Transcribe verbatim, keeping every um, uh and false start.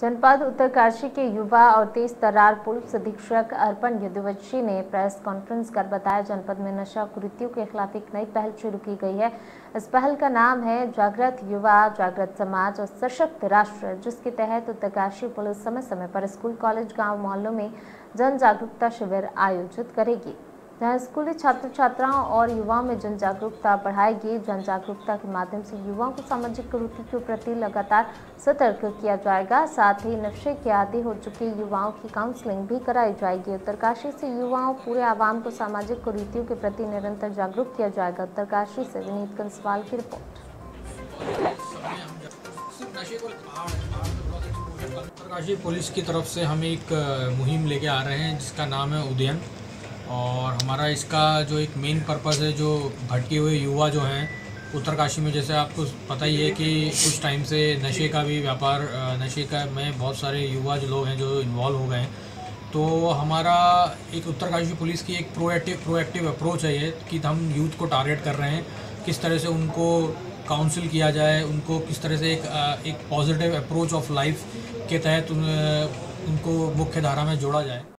जनपद उत्तरकाशी के युवा और तेज तर्रार पुलिस अधीक्षक अर्पण यदुवंशी ने प्रेस कॉन्फ्रेंस कर बताया, जनपद में नशा कुरीतियों के खिलाफ एक नई पहल शुरू की गई है। इस पहल का नाम है जागृत युवा, जागृत समाज और सशक्त राष्ट्र, जिसके तहत उत्तरकाशी पुलिस समय समय पर स्कूल, कॉलेज, गाँव, मोहल्लों में जन जागरूकता शिविर आयोजित करेगी, जहां स्कूली छात्र छात्राओं और युवाओं में जन जागरूकता बढ़ाएगी। जन जागरूकता के माध्यम से युवाओं को सामाजिक कुरीति के प्रति लगातार सतर्क किया जाएगा। साथ ही नशे के आदी हो चुके युवाओं की काउंसलिंग भी कराई जाएगी। उत्तरकाशी से युवाओं पूरे आवाम को सामाजिक कुरीतियों के प्रति निरंतर जागरूक किया जाएगा। उत्तरकाशी से विनीत कंसवाल की रिपोर्ट। उत्तरकाशी पुलिस की तरफ से हम एक मुहिम लेके आ रहे हैं जिसका नाम है उदयन, और हमारा इसका जो एक मेन पर्पस है, जो भटके हुए युवा जो हैं उत्तरकाशी में, जैसे आपको पता ही है कि कुछ टाइम से नशे का भी व्यापार, नशे का में बहुत सारे युवा जो लोग हैं जो इन्वॉल्व हो गए हैं। तो हमारा एक उत्तरकाशी पुलिस की एक प्रोएक्टिव प्रोएक्टिव अप्रोच है ये कि हम यूथ को टारगेट कर रहे हैं, किस तरह से उनको काउंसिल किया जाए, उनको किस तरह से एक एक पॉजिटिव अप्रोच ऑफ लाइफ के तहत उन, उनको मुख्य धारा में जोड़ा जाए।